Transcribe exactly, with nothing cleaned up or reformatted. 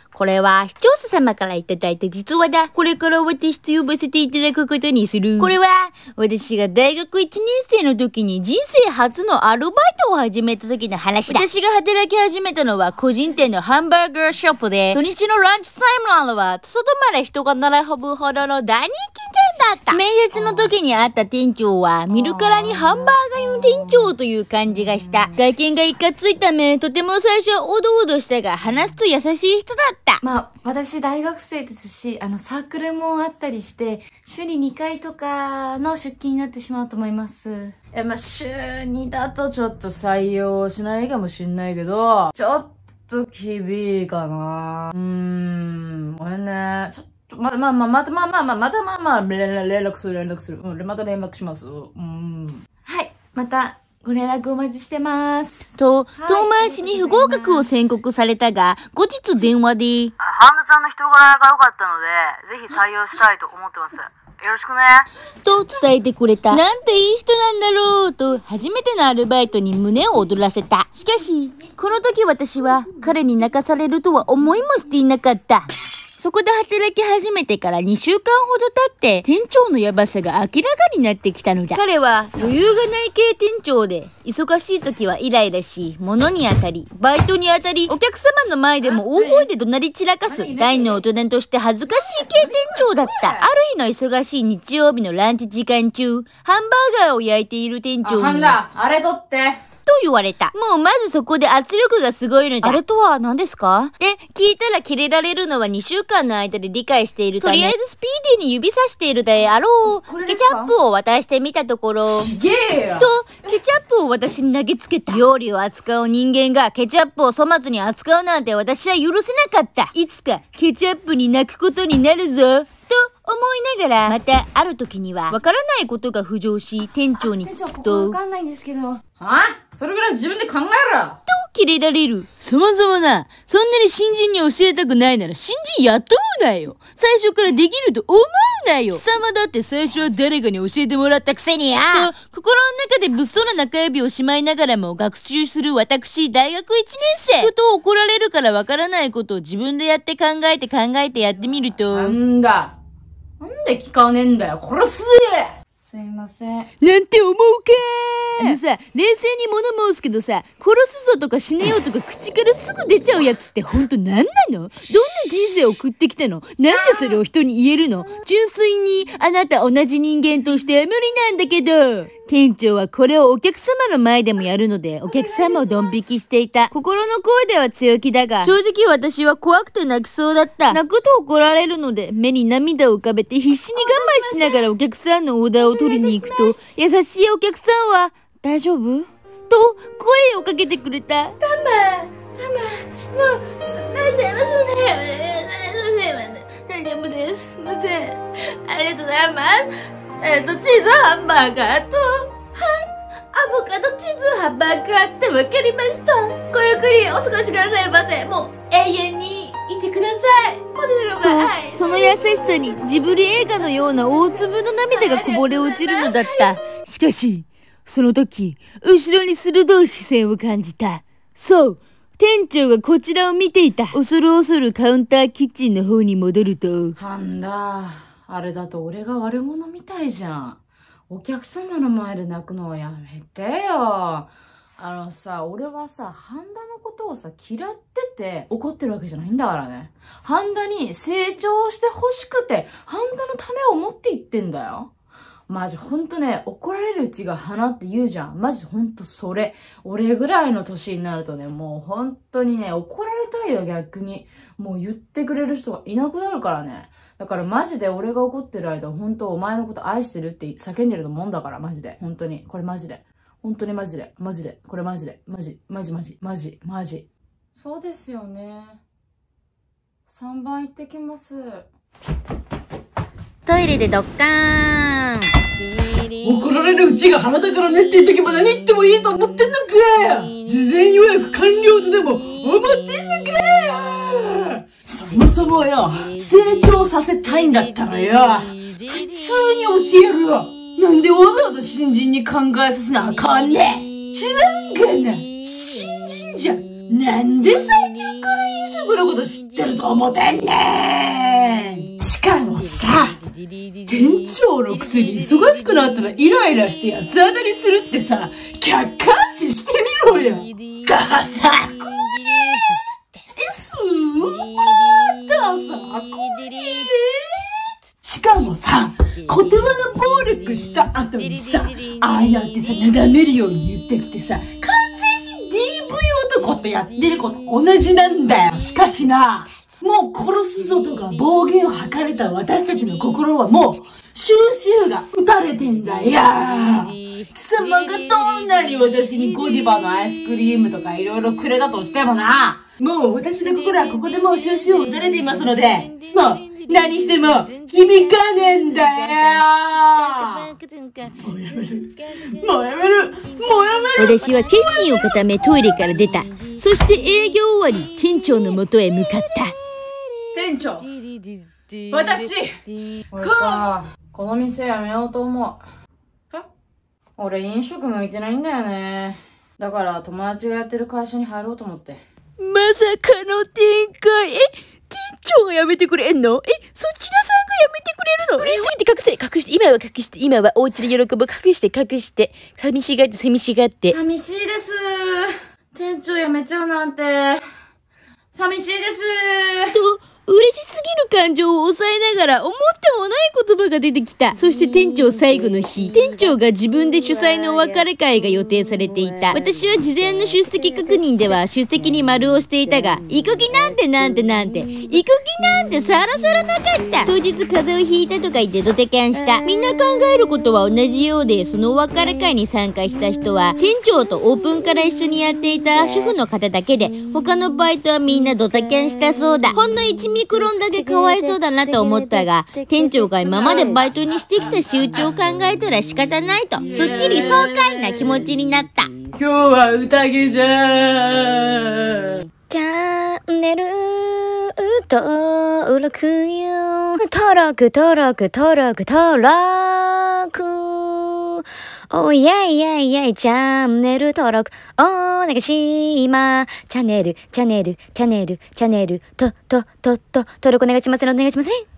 これは視聴者様からいただいた実話だ。これから私と呼ばせていただくことにする。これは私が大学いちねん生の時に人生初のアルバイトを始めた時の話だ。私が働き始めたのは個人店のハンバーガーショップで、土日のランチタイムなどは外まで人が並ぶほどの大人気店だった。面接の時に会った店長は見るからにハンバーガーの店長という感じがした。外見がいかついため、とても最初はおどおどしたが話すと優しい人だった。 まあ、私大学生ですし、あの、サークルもあったりして、週ににかいとかの出勤になってしまうと思います。いや、まあ、週にだとちょっと採用しないかもしんないけど、ちょっと厳しいかな。うーん、ごめんね。ちょっと、ま、まあまあ、またまあまあまあ、またまあまあ、連絡する連絡する。うん、また連絡します。うん。はい、また、ご連絡お待ちしてます。 と、遠回しに不合格を宣告されたが、後日電話で、 半田さんの人柄が良かったので、ぜひ採用したいと思ってます。よろしくね。 と伝えてくれた。なんていい人なんだろうと、初めてのアルバイトに胸を躍らせた。しかし、この時私は彼に泣かされるとは思いもしていなかった。そこで働き始めてからにしゅうかんほど経って、店長のヤバさが明らかになってきたのだ。彼は余裕がない系店長で、忙しい時はイライラし、物に当たり、バイトに当たり、お客様の前でも大声で怒鳴り散らかす、大の大人として恥ずかしい系店長だった。ある日の忙しい日曜日のランチ時間中、ハンバーガーを焼いている店長に、 ハンダ、あれ取って。 と言われた。もうまずそこで圧力がすごいのだ。あれとは何ですか？で、聞いたらキレられるのはにしゅうかんの間で理解しているため、とりあえずスピーディーに指さしているであろう。ケチャップを渡してみたところ、 すげえよと、ケチャップを私に投げつけた。料理を扱う人間がケチャップを粗末に扱うなんて私は許せなかった。いつかケチャップに泣くことになるぞ。と思いながら、またある時にはわからないことが浮上し、店長に聞くと、 わかんないんですけど、はあ？それぐらい自分で考えろとキレられる。そもそもな、そんなに新人に教えたくないなら新人雇うなよ。最初からできると思うなよ。貴様だって最初は誰かに教えてもらったくせにや。と、心の中で物騒な中指をしまいながらも学習する私、大学いちねん生。ふと怒られるからわからないことを自分でやって考えて考えてやってみると。 なんだ。なんで聞かねえんだよ。殺すぜ。すいません。 なんて思うかー。あのさ、冷静に物申すけどさ、殺すぞとか死ねようとか口からすぐ出ちゃうやつってほんとなんなの？どんな人生を送ってきたの？なんでそれを人に言えるの？純粋に、あなた同じ人間として無理なんだけど。店長はこれをお客様の前でもやるので、お客様をドン引きしていた。心の声では強気だが、正直私は怖くて泣きそうだった。泣くと怒られるので、目に涙を浮かべて必死に我慢しながらお客さんのオーダーを取りに行くと、優しいお客さんは、大丈夫？と声をかけてくれた。 タンバタンバもう、泣いちゃいますね。大丈夫です。すいません。ありがとうございます。えっと、チーズハンバーガーと、はい、アボカドチーズハンバーガーってわかりました。ごゆっくりお過ごしくださいませ。もう、永遠にいてください。ポテトが、はい。 その優しさにジブリ映画のような大粒の涙がこぼれ落ちるのだった。しかし、その時、後ろに鋭い視線を感じた。そう、店長がこちらを見ていた。恐る恐るカウンターキッチンの方に戻ると。 なんだ、あれだと俺が悪者みたいじゃん。お客様の前で泣くのはやめてよ。あのさ、俺はさ、半田のことをさ、嫌ってて怒ってるわけじゃないんだからね。半田に成長して欲しくて、半田のためを思って言ってんだよ。マジほんとね、怒られるうちが花って言うじゃん。マジほんとそれ。俺ぐらいの年になるとね、もうほんとにね、怒られたいよ逆に。もう言ってくれる人がいなくなるからね。だからマジで俺が怒ってる間、ほんとお前のこと愛してるって叫んでるのもんだから、マジで。ほんとに。これマジで。ほんとにマジで。マジで。これマジで。マジ。マジマジ。マジ。マジ。そうですよね。さんばん行ってきます。 トイレでドッカーン。 怒られるうちが花だからねって言っとけば何言ってもいいと思ってんのか。事前予約完了とでも思ってんのか。そもそもよ、成長させたいんだったらよ、普通に教えるよ。なんでわざわざ新人に考えさせなあかんねん。知らんがな。新人じゃ、何なんで最初から飲食のこと知ってると思ってんねん。しかもさ、店長のくせに忙しくなったらイライラして八つ当たりするってさ、客観視してみろよ。ガサコリスーパーダサコリしかもさ、言葉の暴力した後にさ、ああやってさ、なだめるように言ってきてさ、完全に ディーブイ 男とやってること同じなんだよ。しかしな、もう殺すぞとか暴言を吐かれた私たちの心はもう、収集が打たれてんだよ。貴様がどんなに私にゴディバのアイスクリームとかいろいろくれたとしてもな、もう私の心はここでもう収集を打たれていますので、もう何しても響かねえんだよ。もうやめる。もうやめる。もうやめる。 私は決心を固めトイレから出た。そして営業終わり、店長の元へ向かった。 店長、私、俺さ、この店辞めようと思う。え？俺飲食向いてないんだよね。だから友達がやってる会社に入ろうと思って。 まさかの展開。え、店長が辞めてくれんの？え、そちらさんが辞めてくれるの？え、ついて隠せ、隠して、今は隠して、今はお家で喜ぶ、隠して隠して、寂しがって、寂しがって。 寂しいです。店長辞めちゃうなんて、寂しいです。 と、嬉しすぎる感情を抑えながら思ってもない言葉が出てきた。そして店長最後の日、店長が自分で主催のお別れ会が予定されていた。私は事前の出席確認では出席に丸をしていたが、行く気なんてなんてなんて、行く気なんてさらさらなかった。当日風邪をひいたとか言ってドテキャンした。みんな考えることは同じようで、そのお別れ会に参加した人は、店長とオープンから一緒にやっていた主婦の方だけで、他のバイトはみんなドタキャンしたそうだ。ほんのいちミクロンだけかわいそうだなと思ったが、店長が今までバイトにしてきた仕打ちを考えたら仕方ないと、すっきり爽快な気持ちになった。 今日は宴じゃー。 チャンネル登録よ。登録登録登録登録。おいやいやいやい、チャンネル登録お願いします。チャンネルチャンネルチャンネルチャンネルとととと登録お願いしますねお願いしますね。